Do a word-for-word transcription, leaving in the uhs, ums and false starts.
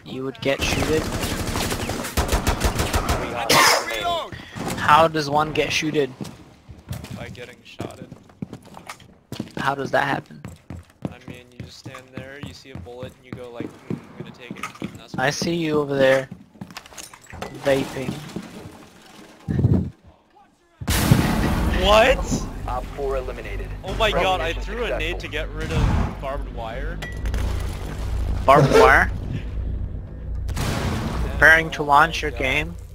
you would get shooted? Reload! How does one get shooted? By getting shotted. How does that happen? I mean, you just stand there, you see a bullet, and you go like, mm, I'm gonna take it. And that's what I you see you over there vaping. do. What? Op four eliminated. Oh my Friendly god, I mission threw a successful. nade to get rid of barbed wire. Barbed wire? Yeah, Preparing to oh launch my your God. game?